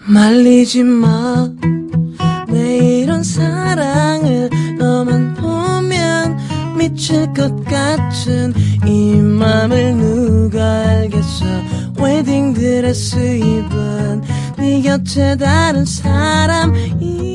말리지 마. 내 이런 사랑을 너만 보면 미칠 것 같은 이 맘을 누가 알겠어. 웨딩드레스 입은 네 곁에 다른 사람이.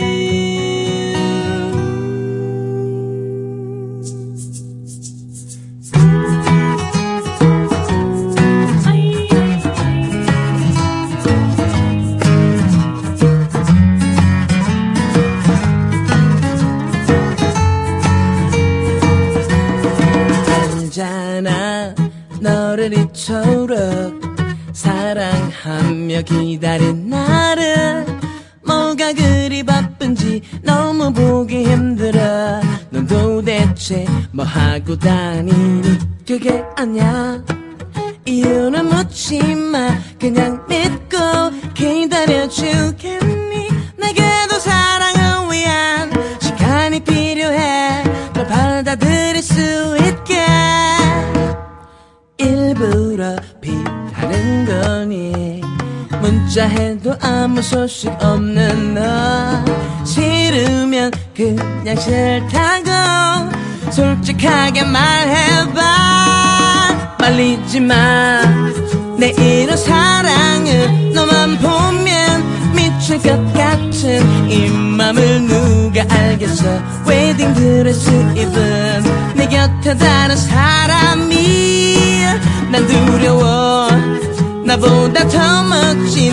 너를 이토록 사랑하며 기다린 나를 뭐가 그리 바쁜지 너무 보기 힘들어. 넌 도대체 뭐하고 다니니. 그게 아냐 이유는 묻지마. 그냥 믿고 기다려주겠니. 내게도 사랑을 위한 시간이 필요해. 널 받아들일 수 있게 일부러 피하는 거니. 문자해도 아무 소식 없는 너 싫으면 그냥 싫다고 솔직하게 말해봐. 말리지 마. 내 이런 사랑을 너만 보면 미칠 것 같은 이 맘을 누가 알겠어. 웨딩드레스 입은 내 곁에 다른 사람이. 난 두려워. 나보다 더 멋진